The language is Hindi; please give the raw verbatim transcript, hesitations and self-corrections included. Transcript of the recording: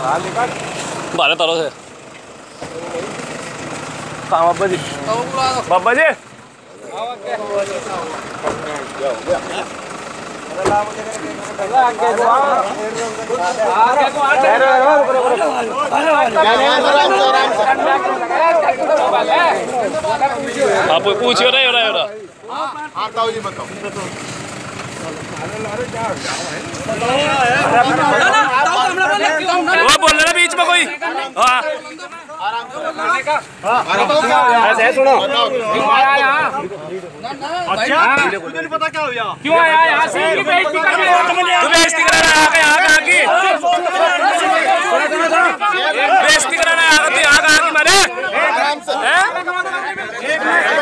बारह तारों से कहाँ बाबा जी बाबा जी आप पूछियो ना योरा योरा हाँ ताऊ जी बताओ वो बोल रहा बीच में कोई हाँ ऐसे सुनो क्यों आया यहाँ अच्छा मुझे नहीं पता क्या हो गया क्यों आया यहाँ से बेइज्जती कर रहा है तू बेइज्जती कर रहा है यहाँ यहाँ की बेइज्जती कर रहा है यहाँ की यहाँ की मारे